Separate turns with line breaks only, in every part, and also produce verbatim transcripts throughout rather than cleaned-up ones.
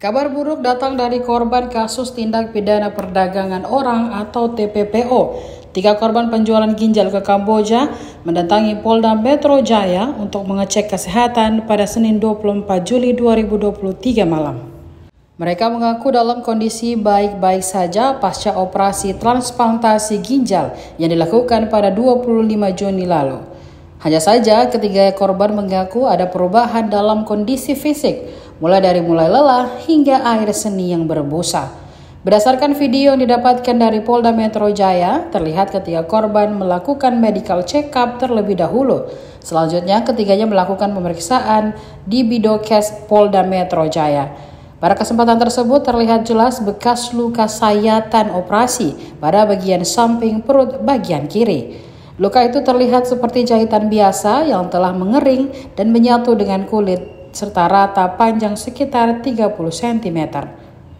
Kabar buruk datang dari korban kasus tindak pidana perdagangan orang atau T P P O. Tiga korban penjualan ginjal ke Kamboja mendatangi Polda Metro Jaya untuk mengecek kesehatan pada Senin dua puluh empat Juli dua ribu dua puluh tiga malam. Mereka mengaku dalam kondisi baik-baik saja pasca operasi transplantasi ginjal yang dilakukan pada dua puluh lima Juni lalu. Hanya saja ketiga korban mengaku ada perubahan dalam kondisi fisik, mulai dari mulai lelah hingga air seni yang berbusa. Berdasarkan video yang didapatkan dari Polda Metro Jaya, terlihat ketiga korban melakukan medical check-up terlebih dahulu. Selanjutnya ketiganya melakukan pemeriksaan di Bidokes Polda Metro Jaya. Pada kesempatan tersebut terlihat jelas bekas luka sayatan operasi pada bagian samping perut bagian kiri. Luka itu terlihat seperti jahitan biasa yang telah mengering dan menyatu dengan kulit serta rata panjang sekitar tiga puluh sentimeter.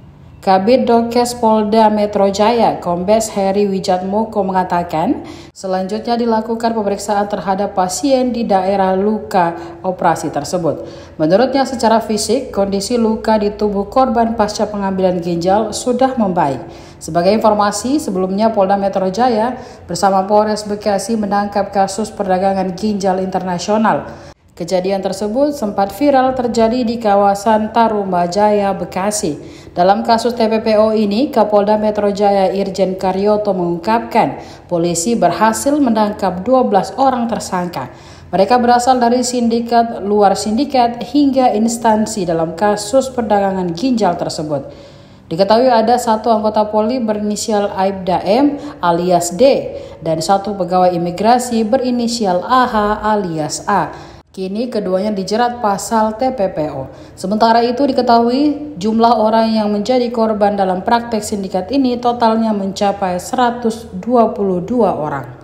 Kabid Dokes Polda Metro Jaya, Kombes Heri Wijatmoko mengatakan, selanjutnya dilakukan pemeriksaan terhadap pasien di daerah luka operasi tersebut. Menurutnya secara fisik, kondisi luka di tubuh korban pasca pengambilan ginjal sudah membaik. Sebagai informasi, sebelumnya Polda Metro Jaya bersama Polres Bekasi menangkap kasus perdagangan ginjal internasional. Kejadian tersebut sempat viral terjadi di kawasan Tarumajaya, Bekasi. Dalam kasus T P P O ini, Kapolda Metro Jaya Irjen Karyoto mengungkapkan polisi berhasil menangkap dua belas orang tersangka. Mereka berasal dari sindikat, luar sindikat, hingga instansi dalam kasus perdagangan ginjal tersebut. Diketahui ada satu anggota Polri berinisial Aibda M alias D dan satu pegawai imigrasi berinisial A H alias A. Kini keduanya dijerat pasal T P P O. Sementara itu diketahui jumlah orang yang menjadi korban dalam praktek sindikat ini totalnya mencapai seratus dua puluh dua orang.